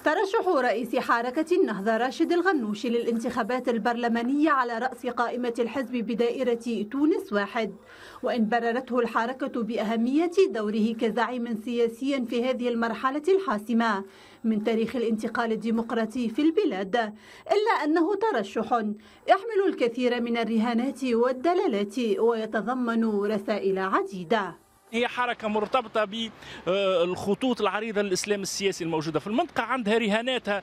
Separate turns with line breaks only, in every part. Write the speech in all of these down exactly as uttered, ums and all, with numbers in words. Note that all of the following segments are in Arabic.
ترشح رئيس حركة النهضة راشد الغنوشي للانتخابات البرلمانية على رأس قائمة الحزب بدائرة تونس واحد، وإن بررته الحركة بأهمية دوره كزعيم سياسي في هذه المرحلة الحاسمة من تاريخ الانتقال الديمقراطي في البلاد، إلا أنه ترشح يحمل الكثير من الرهانات والدلالات ويتضمن رسائل عديدة.
هي حركة مرتبطة بالخطوط العريضة للإسلام السياسي الموجودة في المنطقة، عندها رهاناتها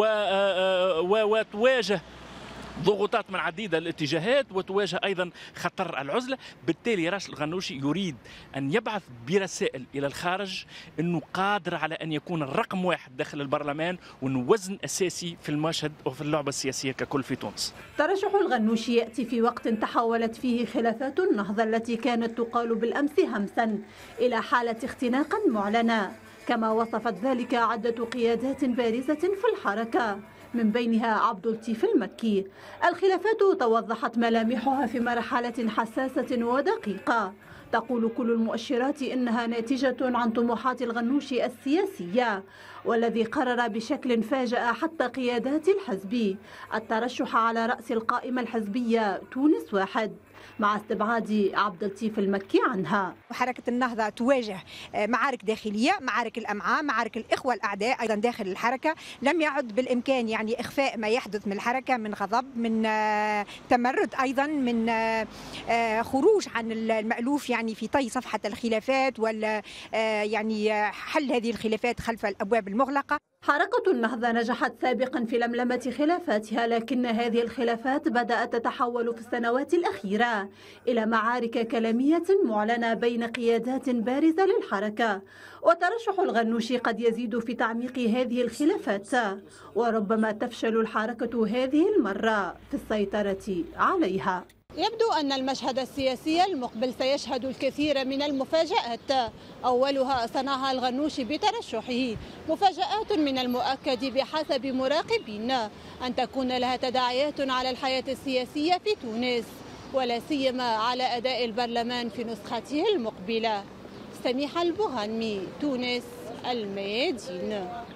وتواجه ضغوطات من عديدة الاتجاهات وتواجه أيضا خطر العزلة. بالتالي راشد الغنوشي يريد أن يبعث برسائل إلى الخارج أنه قادر على أن يكون الرقم واحد داخل البرلمان وأنه وزن أساسي في المشهد وفي اللعبة السياسية ككل في تونس.
ترشح الغنوشي يأتي في وقت تحولت فيه خلافات النهضة التي كانت تقال بالأمس همسا إلى حالة اختناق معلنة، كما وصفت ذلك عدة قيادات بارزة في الحركة من بينها عبد اللطيف المكي. الخلافات توضحت ملامحها في مرحلة حساسة ودقيقة، تقول كل المؤشرات إنها ناتجة عن طموحات الغنوشي السياسية، والذي قرر بشكل فاجأ حتى قيادات الحزب الترشح على رأس القائمة الحزبية تونس واحد مع استبعاد عبد اللطيف المكي عنها.
حركة النهضة تواجه معارك داخلية، معارك الأمعاء، معارك الإخوة الأعداء أيضا داخل الحركة. لم يعد بالإمكان يعني إخفاء ما يحدث من الحركة من غضب، من تمرد، أيضا من خروج عن المألوف يعني في طي صفحة الخلافات ولا يعني حل هذه الخلافات خلف الأبواب المغلقة.
حركة النهضة نجحت سابقا في لملمة خلافاتها، لكن هذه الخلافات بدأت تتحول في السنوات الأخيرة إلى معارك كلامية معلنة بين قيادات بارزة للحركة، وترشح الغنوشي قد يزيد في تعميق هذه الخلافات، وربما تفشل الحركة هذه المرة في السيطرة عليها.
يبدو أن المشهد السياسي المقبل سيشهد الكثير من المفاجآت، أولها صنعها الغنوشي بترشحه، مفاجآت من المؤكد بحسب مراقبين أن تكون لها تداعيات على الحياة السياسية في تونس، ولا سيما على أداء البرلمان في نسخته المقبلة. سميحة البوغانمي، تونس، الميادين.